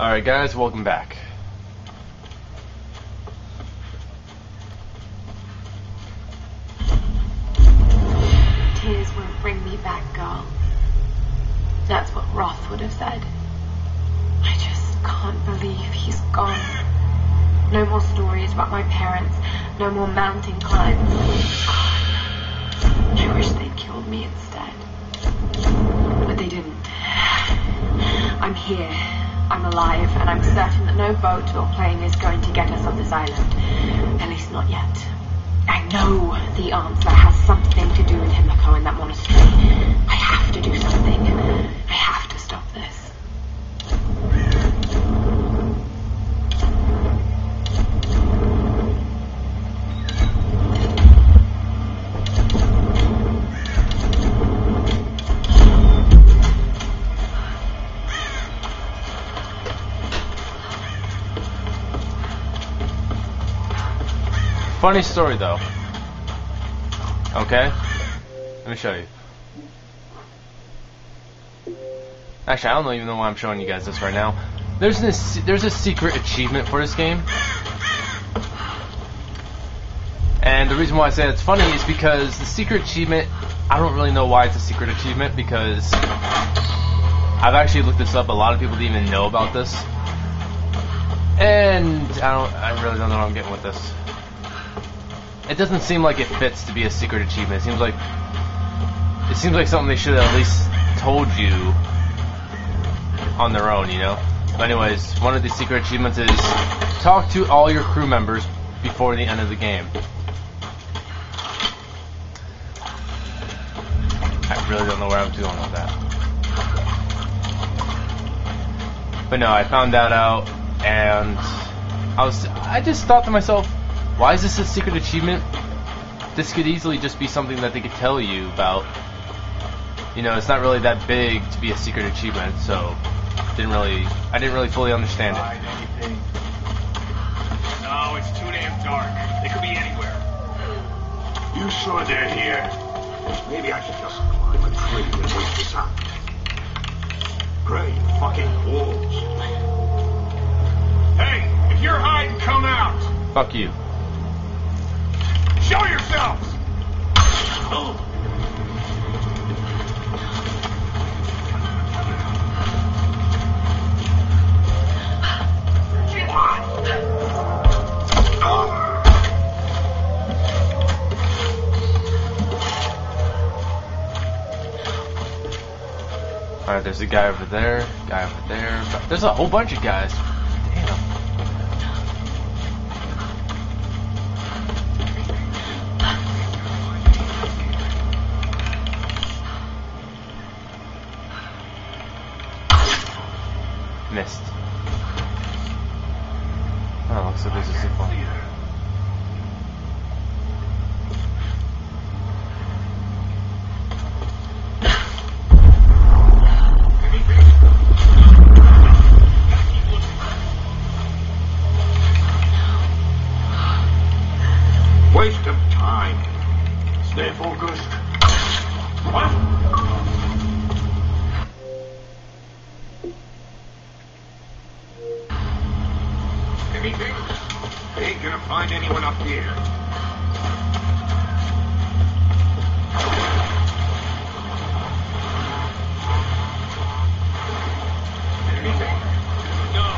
Alright guys, welcome back. Tears won't bring me back, girl. That's what Roth would have said. I just can't believe he's gone. No more stories about my parents. No more mountain climbs. I wish they'd killed me instead. But they didn't. I'm here. I'm alive, and I'm certain that no boat or plane is going to get us on this island. At least not yet. I know the answer has something to do with Himiko and that monastery. I have to do something. I have to stop this. Funny story though. Okay? Let me show you. Actually, I don't even know why I'm showing you guys this right now. There's a secret achievement for this game. And the reason why I say it's funny is because the secret achievement, I don't really know why it's a secret achievement, because I've actually looked this up. A lot of people didn't even know about this. And I really don't know what I'm getting with this. It doesn't seem like it fits to be a secret achievement. It seems like something they should have at least told you on their own, you know? But anyways, one of the secret achievements is talk to all your crew members before the end of the game. I really don't know where I'm going with that. But no, I found that out, and I just thought to myself, why is this a secret achievement? This could easily just be something that they could tell you about. You know, it's not really that big to be a secret achievement, so I didn't really fully understand it. Anything? No, it's too damn dark. They could be anywhere. You sure they're here? Maybe I should just climb a tree and wait this out. Great fucking wolves. Hey, if you're hiding, come out. Fuck you. Show yourselves! Oh. Alright, there's a guy over there, There's a whole bunch of guys. Damn. Missed. Oh, looks like there's a zip line. Waste of time. Stay focused. What? Anything? They ain't gonna find anyone up here. Anything? No.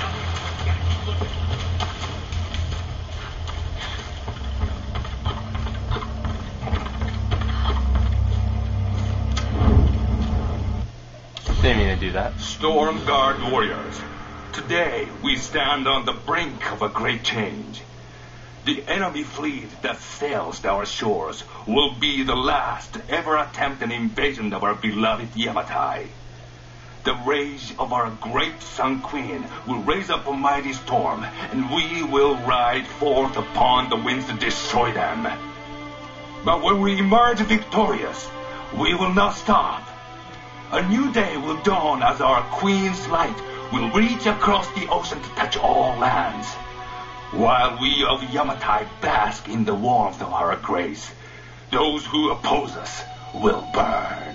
Didn't mean to do that. Storm Guard warriors. Today, we stand on the brink of a great change. The enemy fleet that sails our shores will be the last to ever attempt an invasion of our beloved Yamatai. The rage of our great Sun Queen will raise up a mighty storm, and we will ride forth upon the winds to destroy them. But when we emerge victorious, we will not stop. A new day will dawn as our Queen's light will reach across the ocean to touch all lands. While we of Yamatai bask in the warmth of our grace, those who oppose us will burn.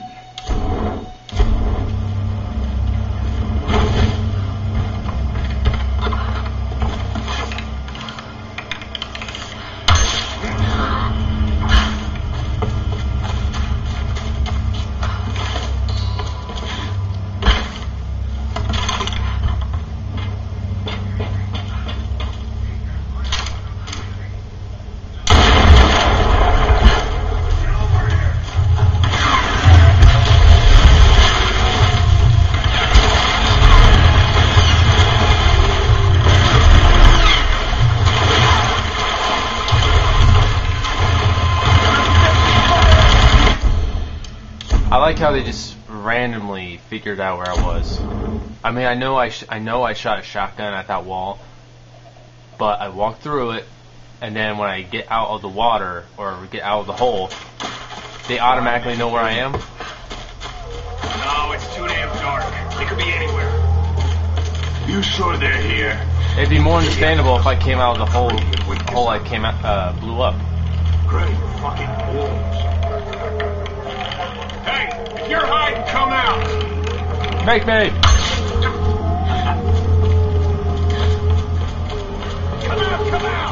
like how they just randomly figured out where I was. I mean, I know I shot a shotgun at that wall, but I walked through it, and then when I get out of the water or get out of the hole, they automatically know where I am. No, it's too damn dark. They could be anywhere. You sure they're here? It'd be more understandable if I came out of the hole I came out, blew up. Great fucking wolves. Hey, if you're hiding, come out. Make me! Come out, come out.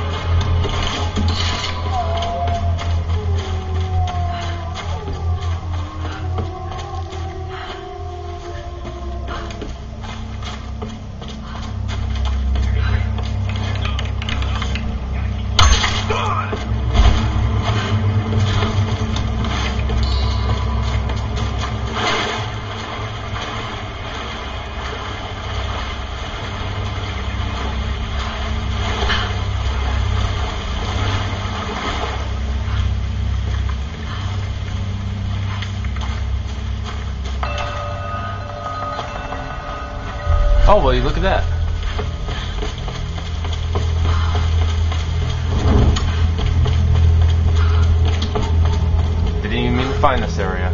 Oh, well, you look at that. Didn't even mean to find this area.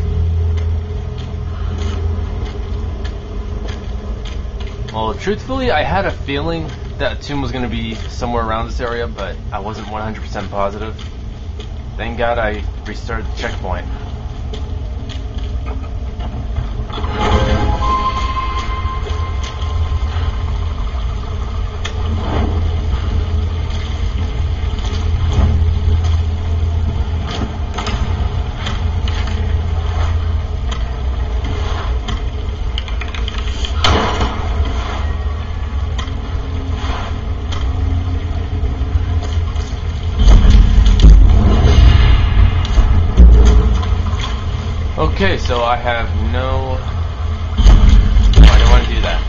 Well, truthfully, I had a feeling that a tomb was going to be somewhere around this area, but I wasn't 100% positive. Thank God I restarted the checkpoint. Okay, so I have no... Oh, I don't want to do that.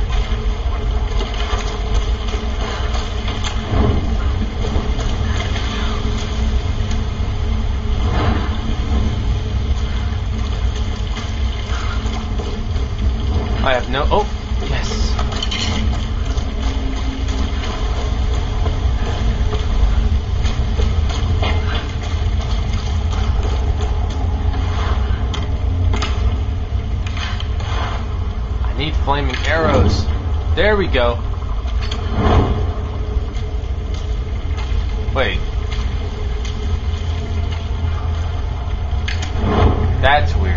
I have no... Oh, yes. Need flaming arrows. There we go. Wait. That's weird.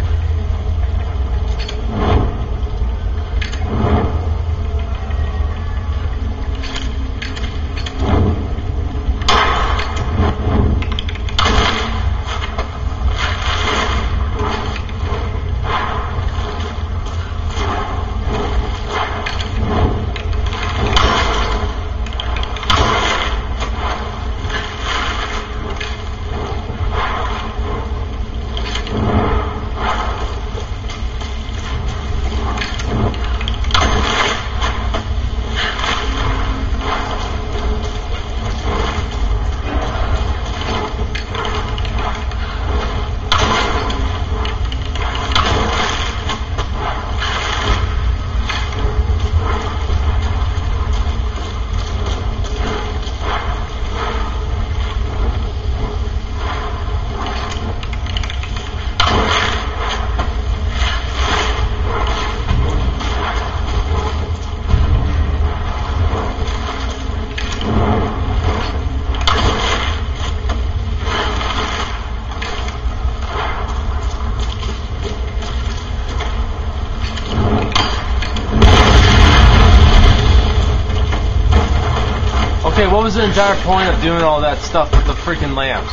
Okay, what was the entire point of doing all that stuff with the freaking lamps?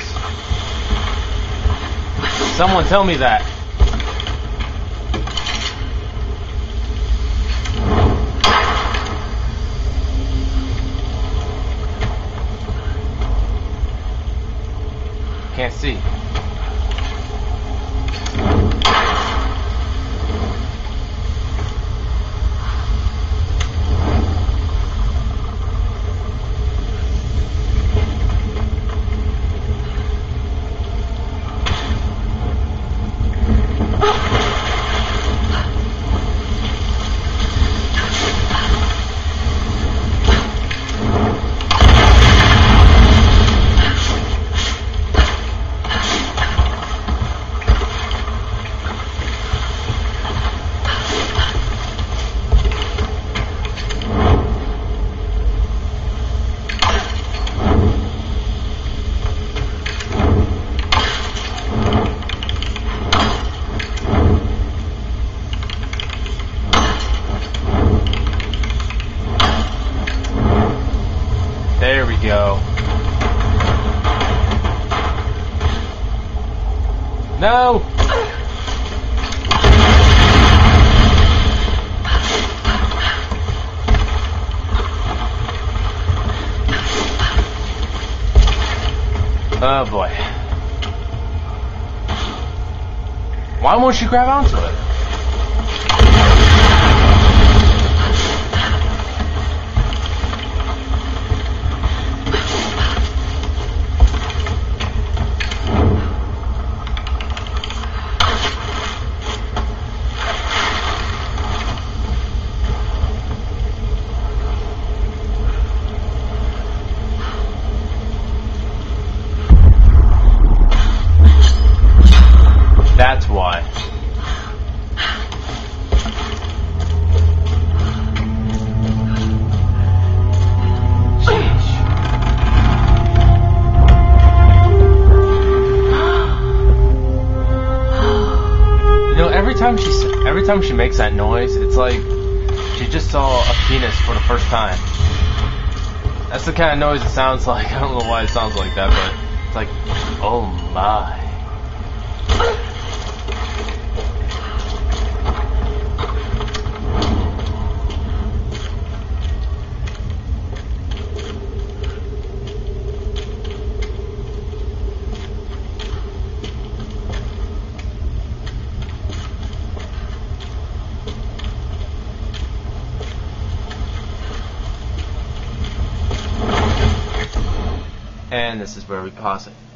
Someone tell me that. Can't see. go. No! Oh boy. Why won't she grab onto it? That's why. Sheesh. You know, every time she makes that noise, it's like she just saw a penis for the first time. That's the kind of noise it sounds like. I don't know why it sounds like that, but it's like, oh my. And this is where we pause it.